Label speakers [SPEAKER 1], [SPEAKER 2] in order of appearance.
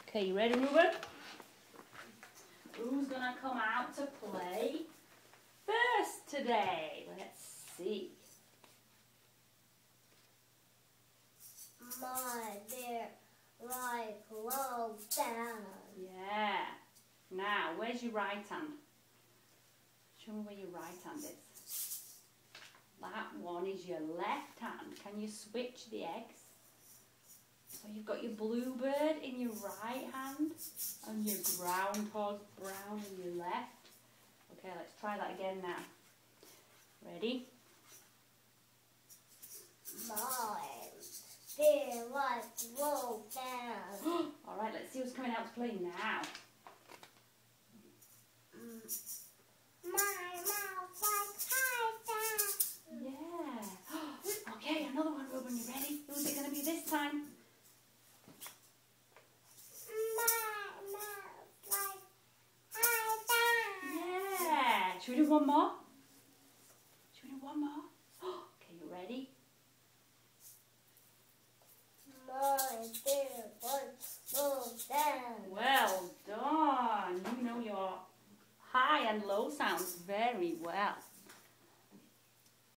[SPEAKER 1] Okay, you ready, Ruben? Who's gonna come out to play first today? Let's see.
[SPEAKER 2] My dear, right low down.
[SPEAKER 1] Yeah. Now, where's your right hand? Show me where your right hand is. That one is your left hand. Can you switch the eggs? So you've got your bluebird in your right hand and your groundhog brown in your left. Okay, let's try that again now. Ready?
[SPEAKER 2] My dear, right low down.
[SPEAKER 1] Alright, let's see who's coming out to play now.
[SPEAKER 2] My mouth like high down.
[SPEAKER 1] Yeah. Okay, another one, Ruben. You ready? Who's it going to be this time?
[SPEAKER 2] My mouth like high down.
[SPEAKER 1] Yeah. Should we do one more? Should we do one more? Okay, you ready?
[SPEAKER 2] My dear, right low down.
[SPEAKER 1] Well done. You know your high and low sounds very well.